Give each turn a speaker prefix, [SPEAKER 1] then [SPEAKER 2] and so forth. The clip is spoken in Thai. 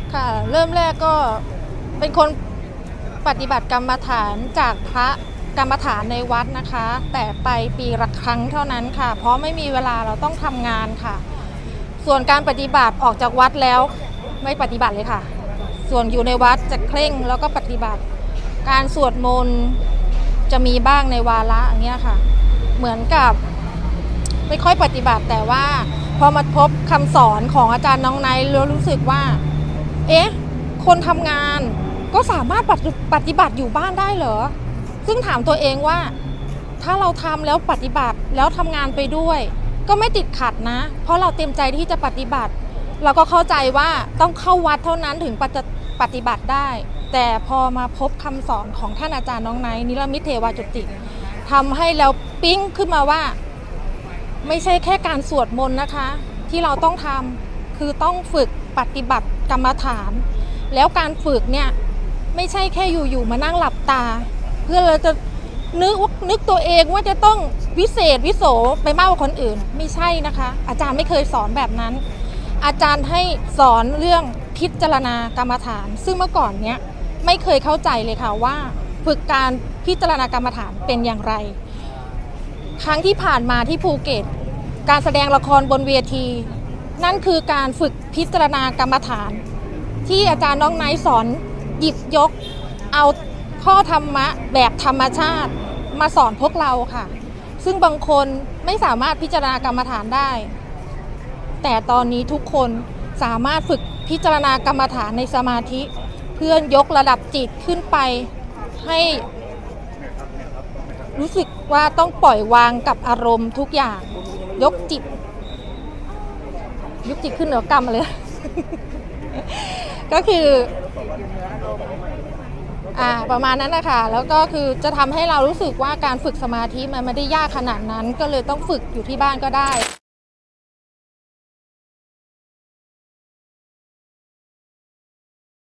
[SPEAKER 1] ค่ะเริ่มแรกก็เป็นคนปฏิบัติกรรมฐานจากพระกรรมฐานในวัดนะคะแต่ไปปีละครั้งเท่านั้นค่ะเพราะไม่มีเวลาเราต้องทำงานค่ะส่วนการปฏิบัติออกจากวัดแล้วไม่ปฏิบัติเลยค่ะส่วนอยู่ในวัดจะเคร่งแล้วก็ปฏิบัติการสวดมนต์จะมีบ้างในวาระอย่างเงี้ยค่ะเหมือนกับไม่ค่อยปฏิบัติแต่ว่าพอมาพบคำสอนของอาจารย์น้องไนท์แล้วรู้สึกว่าคนทำงานก็สามารถปฏิบัติอยู่บ้านได้เหรอซึ่งถามตัวเองว่าถ้าเราทำแล้วปฏิบัติแล้วทำงานไปด้วยก็ไม่ติดขัดนะเพราะเราเต็มใจที่จะปฏิบัติเราก็เข้าใจว่าต้องเข้าวัดเท่านั้นถึงปฏิบัติได้แต่พอมาพบคำสอนของท่านอาจารย์น้องไนท์นิรมิตเทวาจุติทำให้เราปิ๊งขึ้นมาว่าไม่ใช่แค่การสวดมนต์นะคะที่เราต้องทำคือต้องฝึกปฏิบัติกรรมฐานแล้วการฝึกเนี่ยไม่ใช่แค่อยู่ๆมานั่งหลับตาเพื่อเราจะนึกตัวเองว่าจะต้องวิเศษวิโสไปมากกว่าคนอื่นไม่ใช่นะคะอาจารย์ไม่เคยสอนแบบนั้นอาจารย์ให้สอนเรื่องพิจารณากรรมฐานซึ่งเมื่อก่อนเนี้ยไม่เคยเข้าใจเลยค่ะว่าฝึกการพิจารณากรรมฐานเป็นอย่างไรครั้งที่ผ่านมาที่ภูเก็ตการแสดงละครบนเวทีนั่นคือการฝึกพิจารณากรรมฐานที่อาจารย์น้องไนท์สอนหยิบยกเอาข้อธรรมะแบบธรรมชาติมาสอนพวกเราค่ะซึ่งบางคนไม่สามารถพิจารณากรรมฐานได้แต่ตอนนี้ทุกคนสามารถฝึกพิจารณากรรมฐานในสมาธิเพื่อยกระดับจิตขึ้นไปให้รู้สึกว่าต้องปล่อยวางกับอารมณ์ทุกอย่างยกจิตขึ้นเหนือกรรมเลย ก็คือประมาณนั้นนะคะแล้วก็คือจะทำให้เรารู้สึกว่าการฝึกสมาธิมันไม่ได้ยากขนาดนั้นก็เลยต้องฝึกอยู่ที่บ้านก็ได้